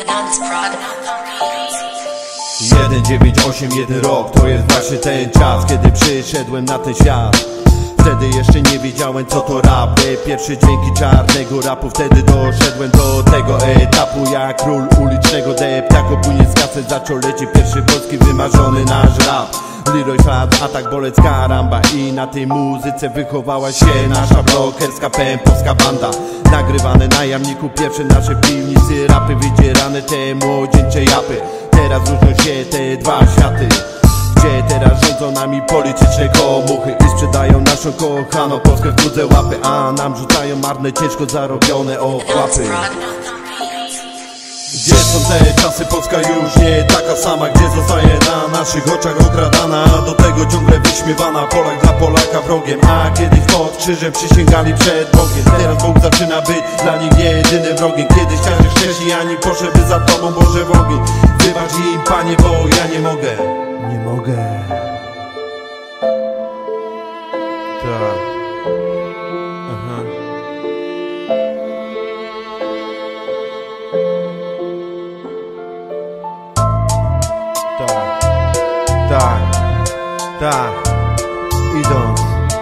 1981 rok, to jest właśnie ten czas, kiedy przyszedłem na ten świat. Wtedy jeszcze nie wiedziałem, co to rap. Pierwsze dźwięki czarnego rapu. Wtedy doszedłem do tego etapu, jak król ulicznego deptaku. Później z kaset zaczął lecieć pierwszy polski wymarzony nasz rap. Leroy Fat, Atak, Bolec, Karamba. I na tej muzyce wychowała się nasza blokerska, pępowska banda. Nagrywane na jamniku, pierwsze nasze piwnicy rapy, wydzierane te młodzieńcze japy. Teraz różnią się te dwa światy, gdzie teraz rządzą nami polityczne komuchy i sprzedają naszą kochaną Polskę w cudze łapy, a nam rzucają marne, ciężko zarobione ochłapy. Gdzie są te czasy? Polska już nie taka sama, gdzie zostaje na naszych oczach okradana, do tego ciągle wyśmiewana. Polak dla Polaka wrogiem, a kiedyś pod krzyżem przysięgali przed Bogiem. Teraz Bóg zaczyna być dla nich jedynym wrogiem. Kiedyś każdy chrześcijanin poszedłby za Tobą, Boże, w ogień. Wybacz im, Panie, bo ja nie mogę. Nie mogę. Tak. Aha. Tak, tak, idąc.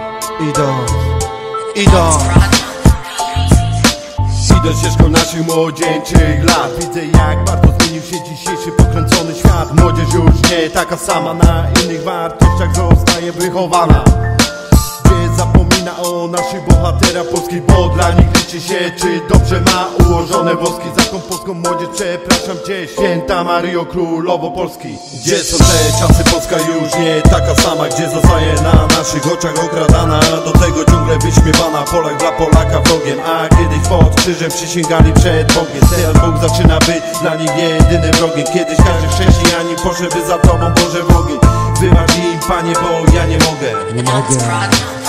Idę ścieżką naszych młodzieńczych lat, widzę, jak bardzo zmienił się dzisiejszy pokręcony świat. Młodzież już nie taka sama, na innych wartościach zostaje wychowana, gdzie zapomina o naszych bohaterach polskich, bo dla nich liczy się, czy dobrze ma ułożone włoski. Za tą polską młodzież przepraszam Cię, święta Maryjo, królowo Polski. Gdzie są te czasy? Polska już nie taka sama, gdzie zostaje na naszych oczach okradana, do tego ciągle wyśmiewana. Polak dla Polaka wrogiem, a kiedyś pod krzyżem przysięgali przed Bogiem. Teraz Bóg zaczyna być dla nich jedynym wrogiem. Kiedyś każdy chrześcijanin poszedłby za Tobą, Boże, w ogień. Wybacz im, Panie, bo ja nie mogę. Nie mogę.